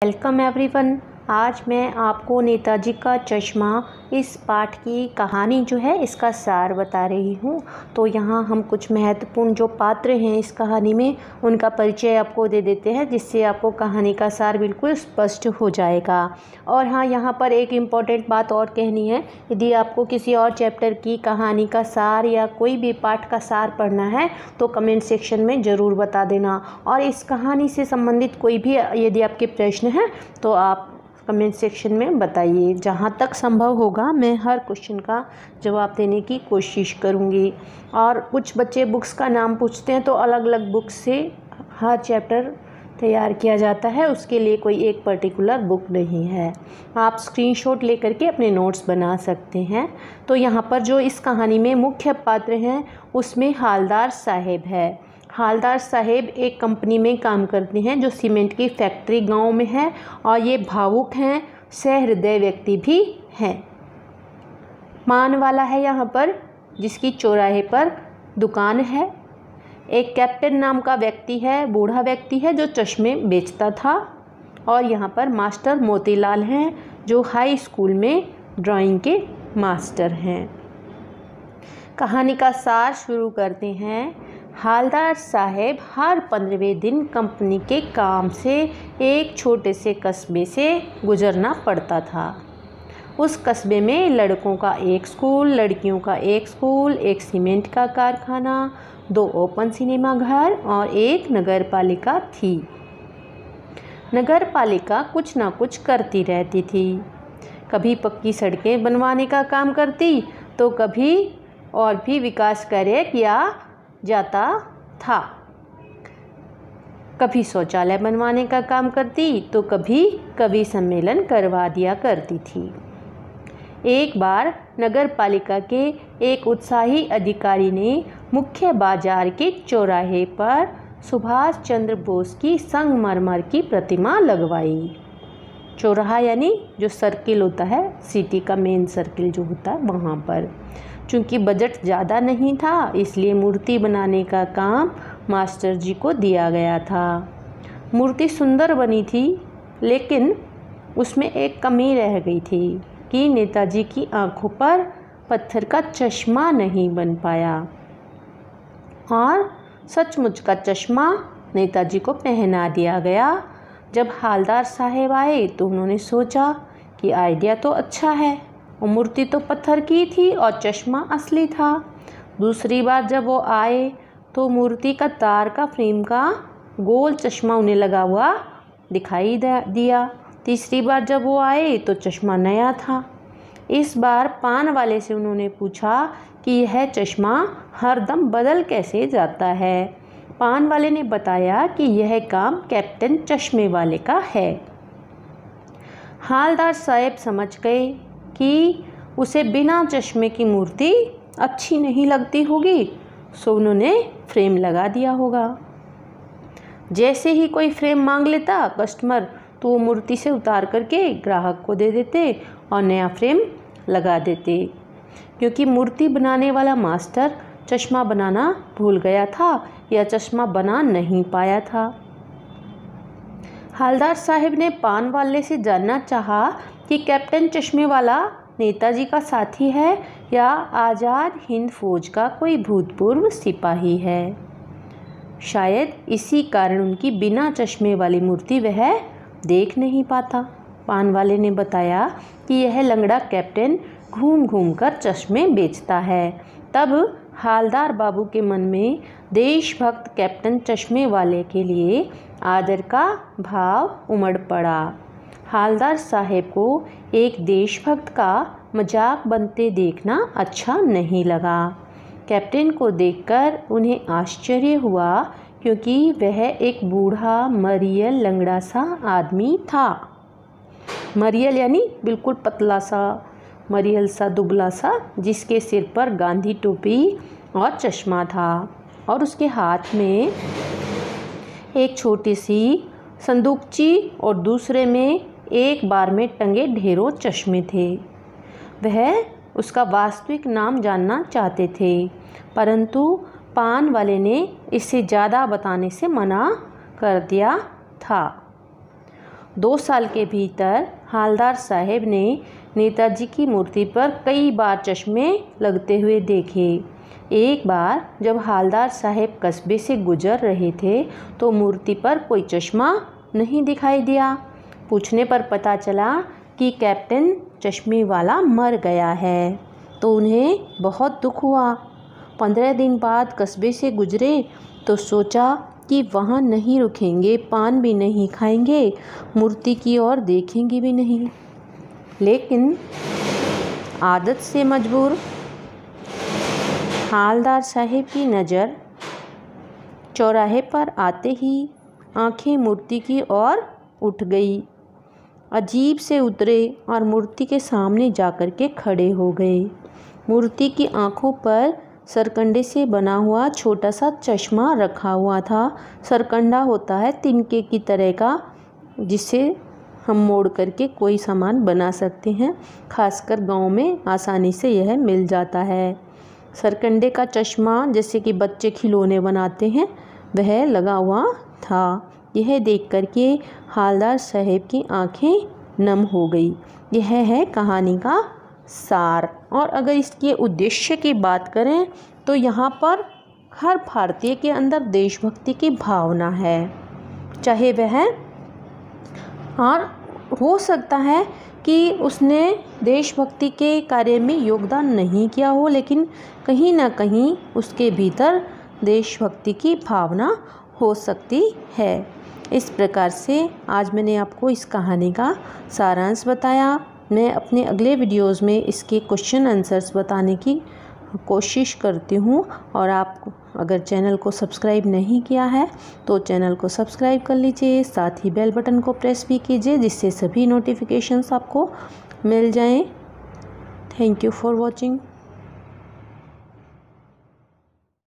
Welcome everyone. आज मैं आपको नेताजी का चश्मा इस पाठ की कहानी जो है इसका सार बता रही हूँ। तो यहाँ हम कुछ महत्वपूर्ण जो पात्र हैं इस कहानी में उनका परिचय आपको दे देते हैं, जिससे आपको कहानी का सार बिल्कुल स्पष्ट हो जाएगा। और हाँ, यहाँ पर एक इम्पॉर्टेंट बात और कहनी है। यदि आपको किसी और चैप्टर की कहानी का सार या कोई भी पाठ का सार पढ़ना है तो कमेंट सेक्शन में ज़रूर बता देना। और इस कहानी से संबंधित कोई भी यदि आपके प्रश्न हैं तो आप कमेंट सेक्शन में बताइए। जहाँ तक संभव होगा मैं हर क्वेश्चन का जवाब देने की कोशिश करूँगी। और कुछ बच्चे बुक्स का नाम पूछते हैं तो अलग अलग बुक्स से हर चैप्टर तैयार किया जाता है, उसके लिए कोई एक पर्टिकुलर बुक नहीं है। आप स्क्रीनशॉट लेकर के अपने नोट्स बना सकते हैं। तो यहाँ पर जो इस कहानी में मुख्य पात्र हैं उसमें हालदार साहेब है। हालदार साहेब एक कंपनी में काम करते हैं जो सीमेंट की फैक्ट्री गांव में है, और ये भावुक हैं, सहृदय व्यक्ति भी हैं। पान वाला है यहाँ पर, जिसकी चौराहे पर दुकान है। एक कैप्टन नाम का व्यक्ति है, बूढ़ा व्यक्ति है जो चश्मे बेचता था। और यहाँ पर मास्टर मोतीलाल हैं जो हाई स्कूल में ड्राइंग के मास्टर हैं। कहानी का सार शुरू करते हैं। हालदार साहेब हर 15वें दिन कंपनी के काम से एक छोटे से कस्बे से गुजरना पड़ता था। उस कस्बे में लड़कों का एक स्कूल, लड़कियों का एक स्कूल, एक सीमेंट का कारखाना, 2 ओपन सिनेमा घर और एक नगर पालिका थी। नगर पालिका कुछ ना कुछ करती रहती थी। कभी पक्की सड़कें बनवाने का काम करती तो कभी और भी विकास कार्य किया जाता था। कभी शौचालय बनवाने का काम करती तो कभी कवि सम्मेलन करवा दिया करती थी। एक बार नगर पालिका के एक उत्साही अधिकारी ने मुख्य बाजार के चौराहे पर सुभाष चंद्र बोस की संगमरमर की प्रतिमा लगवाई। चौराहा यानी जो सर्किल होता है, सिटी का मेन सर्किल जो होता है वहाँ पर। चूँकि बजट ज़्यादा नहीं था इसलिए मूर्ति बनाने का काम मास्टर जी को दिया गया था। मूर्ति सुंदर बनी थी, लेकिन उसमें एक कमी रह गई थी कि नेताजी की आंखों पर पत्थर का चश्मा नहीं बन पाया। और सचमुच का चश्मा नेताजी को पहना दिया गया। जब हालदार साहेब आए तो उन्होंने सोचा कि आइडिया तो अच्छा है, वो मूर्ति तो पत्थर की थी और चश्मा असली था। दूसरी बार जब वो आए तो मूर्ति का तार का फ्रेम का गोल चश्मा उन्हें लगा हुआ दिखाई दिया। तीसरी बार जब वो आए तो चश्मा नया था। इस बार पान वाले से उन्होंने पूछा कि यह चश्मा हरदम बदल कैसे जाता है। पान वाले ने बताया कि यह काम कैप्टन चश्मे वाले का है। हालदार साहब समझ गए कि उसे बिना चश्मे की मूर्ति अच्छी नहीं लगती होगी, सो उन्होंने फ्रेम लगा दिया होगा। जैसे ही कोई फ्रेम मांग लेता कस्टमर तो वो मूर्ति से उतार करके ग्राहक को दे देते और नया फ्रेम लगा देते। क्योंकि मूर्ति बनाने वाला मास्टर चश्मा बनाना भूल गया था या चश्मा बना नहीं पाया था। हालदार साहब ने पान वाले से जानना चाहा कि कैप्टन चश्मे वाला नेताजी का साथी है या आज़ाद हिंद फौज का कोई भूतपूर्व सिपाही है। शायद इसी कारण उनकी बिना चश्मे वाली मूर्ति वह देख नहीं पाता। पान वाले ने बताया कि यह लंगड़ा कैप्टन घूम घूम कर चश्मे बेचता है। तब हालदार बाबू के मन में देशभक्त कैप्टन चश्मे वाले के लिए आदर का भाव उमड़ पड़ा। हालदार साहेब को एक देशभक्त का मजाक बनते देखना अच्छा नहीं लगा। कैप्टन को देखकर उन्हें आश्चर्य हुआ, क्योंकि वह एक बूढ़ा मरियल लंगड़ा सा आदमी था। मरियल यानी बिल्कुल पतला सा, मरियल सा दुबला सा, जिसके सिर पर गांधी टोपी और चश्मा था और उसके हाथ में एक छोटी सी संदूकची और दूसरे में एक बार में टंगे ढेरों चश्मे थे। वह उसका वास्तविक नाम जानना चाहते थे, परंतु पान वाले ने इसे ज़्यादा बताने से मना कर दिया था। 2 साल के भीतर हालदार साहब ने नेताजी की मूर्ति पर कई बार चश्मे लगते हुए देखे। एक बार जब हालदार साहब कस्बे से गुजर रहे थे तो मूर्ति पर कोई चश्मा नहीं दिखाई दिया। पूछने पर पता चला कि कैप्टन चश्मे वाला मर गया है, तो उन्हें बहुत दुख हुआ। 15 दिन बाद कस्बे से गुजरे तो सोचा कि वहाँ नहीं रुकेंगे, पान भी नहीं खाएंगे, मूर्ति की ओर देखेंगे भी नहीं। लेकिन आदत से मजबूर हालदार साहब की नज़र चौराहे पर आते ही आंखें मूर्ति की ओर उठ गई। अजीब से उतरे और मूर्ति के सामने जाकर के खड़े हो गए। मूर्ति की आंखों पर सरकंडे से बना हुआ छोटा सा चश्मा रखा हुआ था। सरकंडा होता है तिनके की तरह का, जिसे हम मोड़ करके कोई सामान बना सकते हैं। खासकर गांव में आसानी से यह मिल जाता है। सरकंडे का चश्मा जैसे कि बच्चे खिलौने बनाते हैं, वह लगा हुआ था। यह देख करके हालदार साहब की आंखें नम हो गई। यह है कहानी का सार। और अगर इसके उद्देश्य की बात करें तो यहाँ पर हर भारतीय के अंदर देशभक्ति की भावना है, चाहे वह और हो सकता है कि उसने देशभक्ति के कार्य में योगदान नहीं किया हो, लेकिन कहीं ना कहीं उसके भीतर देशभक्ति की भावना हो सकती है। इस प्रकार से आज मैंने आपको इस कहानी का सारांश बताया। मैं अपने अगले वीडियोज़ में इसके क्वेश्चन आंसर्स बताने की कोशिश करती हूँ। और आप अगर चैनल को सब्सक्राइब नहीं किया है तो चैनल को सब्सक्राइब कर लीजिए, साथ ही बेल बटन को प्रेस भी कीजिए, जिससे सभी नोटिफिकेशंस आपको मिल जाएं। Thank you for watching.